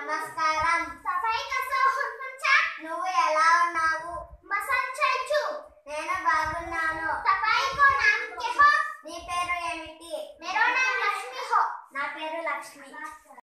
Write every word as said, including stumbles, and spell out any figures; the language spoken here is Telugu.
నమస్కారం. సఫాయి కసో హున్చా. నువ్వు ఎలా ఉన్నావు? మసన్ చైచు. నేను బాగున్నాను. సఫాయి కో నామ్ కే హో? నీ పేరు ఏమిటి? మేరా నామ్ లక్ష్మి హో. నా పేరు లక్ష్మి.